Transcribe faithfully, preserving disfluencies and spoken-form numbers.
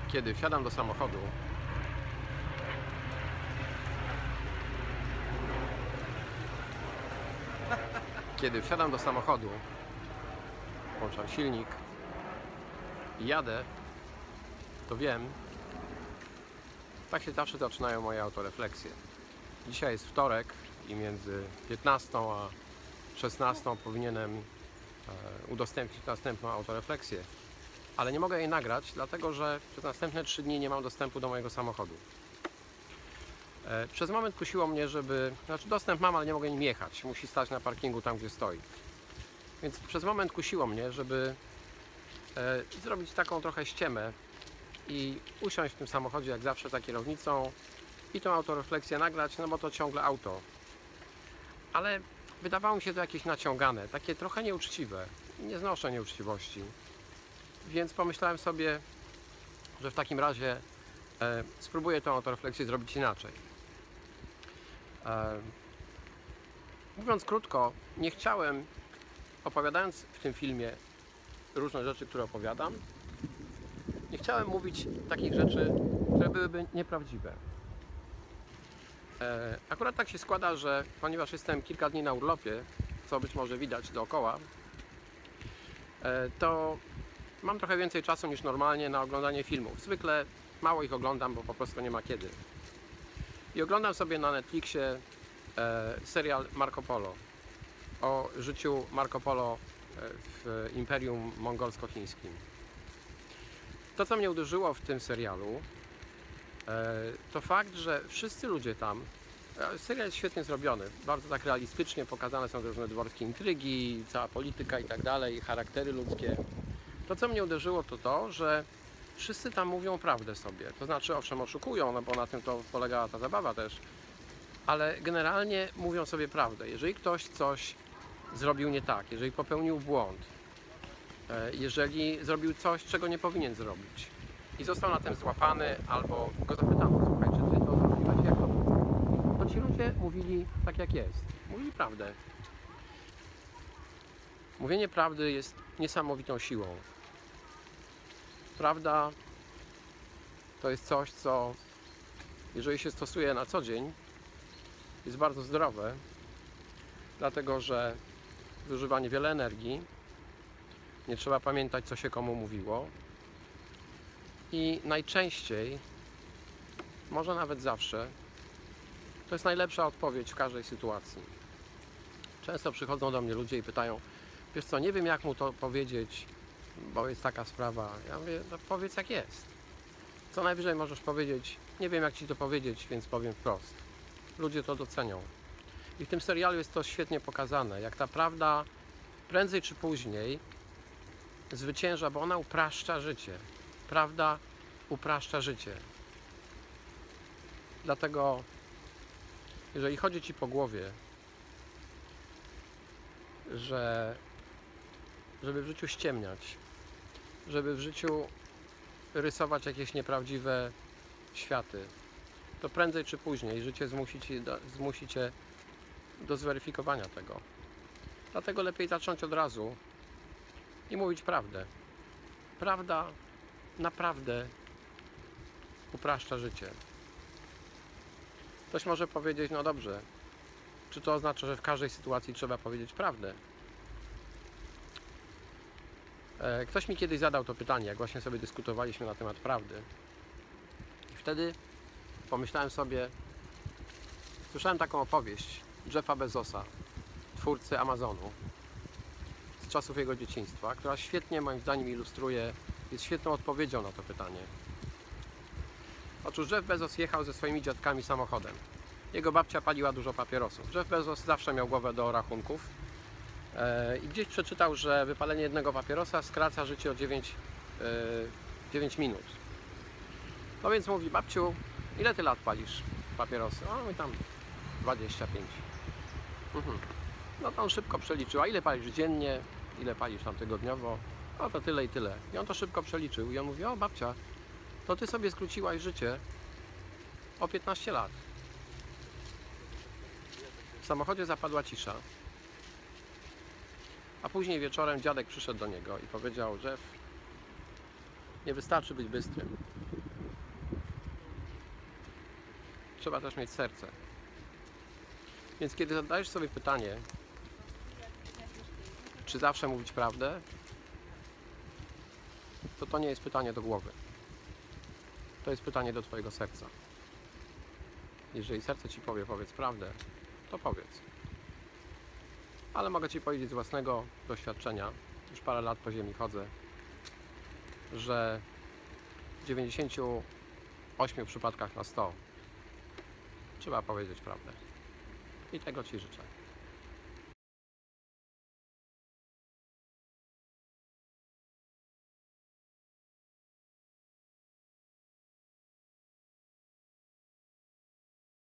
Kiedy wsiadam do samochodu, kiedy wsiadam do samochodu, włączam silnik i jadę, to wiem, tak się zawsze zaczynają moje autorefleksje. Dzisiaj jest wtorek i między piętnastą a szesnastą powinienem udostępnić następną autorefleksję. Ale nie mogę jej nagrać, dlatego że przez następne trzy dni nie mam dostępu do mojego samochodu. Przez moment kusiło mnie, żeby... Znaczy dostęp mam, ale nie mogę nim jechać. Musi stać na parkingu tam, gdzie stoi. Więc przez moment kusiło mnie, żeby e, zrobić taką trochę ściemę i usiąść w tym samochodzie, jak zawsze, za kierownicą i tą autorefleksję nagrać, no bo to ciągle auto. Ale wydawało mi się to jakieś naciągane, takie trochę nieuczciwe. Nie znoszę nieuczciwości. Więc pomyślałem sobie, że w takim razie e, spróbuję tę autorefleksję zrobić inaczej. E, mówiąc krótko, nie chciałem, opowiadając w tym filmie różne rzeczy, które opowiadam, nie chciałem mówić takich rzeczy, które byłyby nieprawdziwe. E, akurat tak się składa, że ponieważ jestem kilka dni na urlopie, co być może widać dookoła, e, to mam trochę więcej czasu niż normalnie na oglądanie filmów. Zwykle mało ich oglądam, bo po prostu nie ma kiedy. I oglądam sobie na Netflixie e, serial Marco Polo o życiu Marco Polo w Imperium Mongolsko-Chińskim. To, co mnie uderzyło w tym serialu, e, to fakt, że wszyscy ludzie tam... E, serial jest świetnie zrobiony, bardzo tak realistycznie pokazane są różne dworskie intrygi, cała polityka i tak dalej, charaktery ludzkie. To, co mnie uderzyło, to to, że wszyscy tam mówią prawdę sobie. To znaczy, owszem, oszukują, no bo na tym to polegała ta zabawa też. Ale generalnie mówią sobie prawdę. Jeżeli ktoś coś zrobił nie tak, jeżeli popełnił błąd, jeżeli zrobił coś, czego nie powinien zrobić i został na tym złapany, albo go zapytano, słuchaj, czy ty to zrobiłeś, jak to było? To ci ludzie mówili tak, jak jest. Mówili prawdę. Mówienie prawdy jest niesamowitą siłą. Prawda to jest coś, co jeżeli się stosuje na co dzień, jest bardzo zdrowe, dlatego że zużywa niewiele energii, nie trzeba pamiętać, co się komu mówiło i najczęściej, może nawet zawsze, to jest najlepsza odpowiedź w każdej sytuacji. Często przychodzą do mnie ludzie i pytają, wiesz co, nie wiem, jak mu to powiedzieć, bo jest taka sprawa. Ja mówię, no powiedz, jak jest. Co najwyżej możesz powiedzieć, nie wiem, jak ci to powiedzieć, więc powiem wprost. Ludzie to docenią. I w tym serialu jest to świetnie pokazane, jak ta prawda prędzej czy później zwycięża, bo ona upraszcza życie. Prawda upraszcza życie. Dlatego, jeżeli chodzi ci po głowie, że żeby w życiu ściemniać, żeby w życiu rysować jakieś nieprawdziwe światy, to prędzej czy później życie zmusi cię do, zmusi cię do zweryfikowania tego. Dlatego lepiej zacząć od razu i mówić prawdę. Prawda naprawdę upraszcza życie. Ktoś może powiedzieć, no dobrze, czy to oznacza, że w każdej sytuacji trzeba powiedzieć prawdę? Ktoś mi kiedyś zadał to pytanie, jak właśnie sobie dyskutowaliśmy na temat prawdy. I wtedy pomyślałem sobie, słyszałem taką opowieść Jeffa Bezosa, twórcy Amazonu, z czasów jego dzieciństwa, która świetnie, moim zdaniem, ilustruje, jest świetną odpowiedzią na to pytanie. Otóż Jeff Bezos jechał ze swoimi dziadkami samochodem. Jego babcia paliła dużo papierosów. Jeff Bezos zawsze miał głowę do rachunków i gdzieś przeczytał, że wypalenie jednego papierosa skraca życie o dziewięć, dziewięć minut. No więc mówi, babciu, ile ty lat palisz papierosy? O, i tam dwadzieścia pięć. Mhm. No to on szybko przeliczył, a ile palisz dziennie, ile palisz tam tygodniowo? No to tyle i tyle. I on to szybko przeliczył i on mówi, o babcia, to ty sobie skróciłaś życie o piętnaście lat. W samochodzie zapadła cisza. A później wieczorem dziadek przyszedł do niego i powiedział, Jeff, nie wystarczy być bystrym. trzeba też mieć serce. Więc kiedy zadajesz sobie pytanie, czy zawsze mówić prawdę, to to nie jest pytanie do głowy. To jest pytanie do twojego serca. Jeżeli serce ci powie, powiedz prawdę, to powiedz. Ale mogę ci powiedzieć z własnego doświadczenia, już parę lat po ziemi chodzę, że w dziewięćdziesięciu ośmiu przypadkach na sto trzeba powiedzieć prawdę. I tego ci życzę.